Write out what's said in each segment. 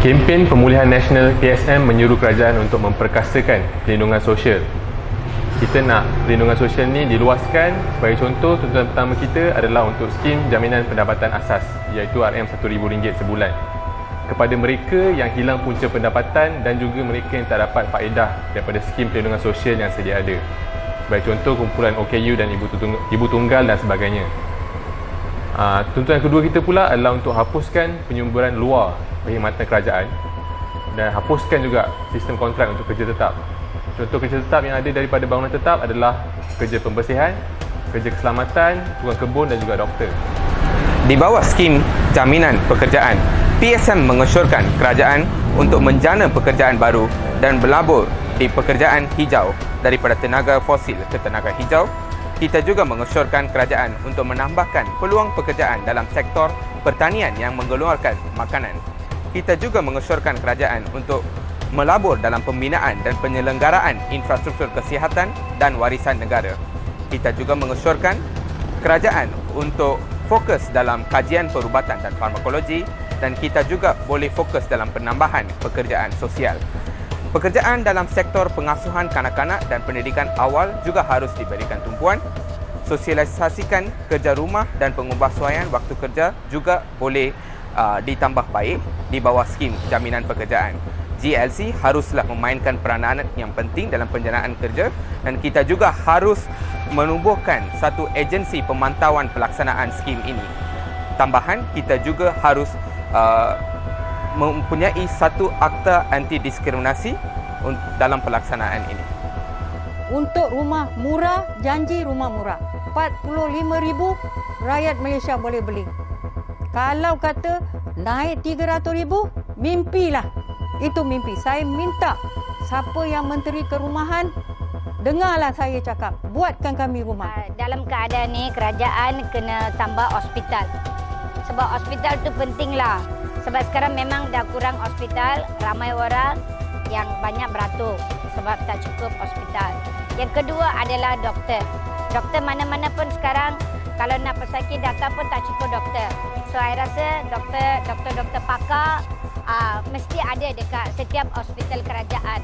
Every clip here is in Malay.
Kempen Pemulihan Nasional PSM menyuruh kerajaan untuk memperkasakan perlindungan sosial. Kita nak perlindungan sosial ni diluaskan. Sebagai contoh, tuntutan pertama kita adalah untuk skim jaminan pendapatan asas, iaitu RM1,000 sebulan kepada mereka yang hilang punca pendapatan dan juga mereka yang tak dapat faedah daripada skim perlindungan sosial yang sedia ada. Sebagai contoh, kumpulan OKU dan ibu tunggal dan sebagainya. Tuntutan kedua kita pula adalah untuk hapuskan penyumburan luar perkhidmatan kerajaan dan hapuskan juga sistem kontrak untuk kerja tetap. Contoh kerja tetap yang ada daripada bangunan tetap adalah kerja pembersihan, kerja keselamatan, tukang kebun dan juga doktor. Di bawah skim jaminan pekerjaan, PSM mengesyorkan kerajaan untuk menjana pekerjaan baru dan berlabur di pekerjaan hijau daripada tenaga fosil ke tenaga hijau. Kita juga mengesyorkan kerajaan untuk menambahkan peluang pekerjaan dalam sektor pertanian yang mengeluarkan makanan. Kita juga mengesyorkan kerajaan untuk melabur dalam pembinaan dan penyelenggaraan infrastruktur kesihatan dan warisan negara. Kita juga mengesyorkan kerajaan untuk fokus dalam kajian perubatan dan farmakologi, dan kita juga boleh fokus dalam penambahan pekerjaan sosial. Pekerjaan dalam sektor pengasuhan kanak-kanak dan pendidikan awal juga harus diberikan tumpuan. Sosialisasikan kerja rumah dan pengubahsuaian waktu kerja juga boleh ditambah baik di bawah skim jaminan pekerjaan. GLC haruslah memainkan peranan yang penting dalam penjanaan kerja, dan kita juga harus menubuhkan satu agensi pemantauan pelaksanaan skim ini. Tambahan, kita juga harus mempunyai satu akta anti-diskriminasi dalam pelaksanaan ini. Untuk rumah murah, janji rumah murah. 45,000 rakyat Malaysia boleh beli. Kalau kata naik 300,000, mimpilah. Itu mimpi. Saya minta siapa yang menteri kerumahan, dengarlah saya cakap, buatkan kami rumah. Dalam keadaan ni, kerajaan kena tambah hospital. Sebab hospital tu pentinglah. Sebab sekarang memang dah kurang hospital, ramai orang yang banyak beratur sebab tak cukup hospital. Yang kedua adalah doktor. Doktor mana-mana pun sekarang kalau nak pesakit datang pun tak cukup doktor. So saya rasa doktor pakar mesti ada dekat setiap hospital kerajaan.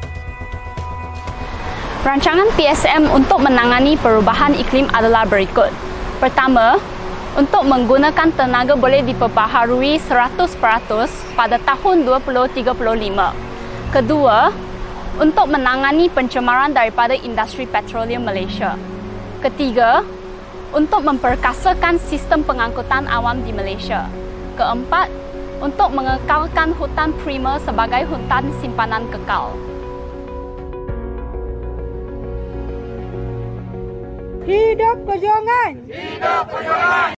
Rancangan PSM untuk menangani perubahan iklim adalah berikut. Pertama, untuk menggunakan tenaga boleh diperbaharui 100% pada tahun 2035. Kedua, untuk menangani pencemaran daripada industri petroleum Malaysia. Ketiga, untuk memperkasakan sistem pengangkutan awam di Malaysia. Keempat, untuk mengekalkan hutan primer sebagai hutan simpanan kekal. Hidup perjuangan! Hidup perjuangan!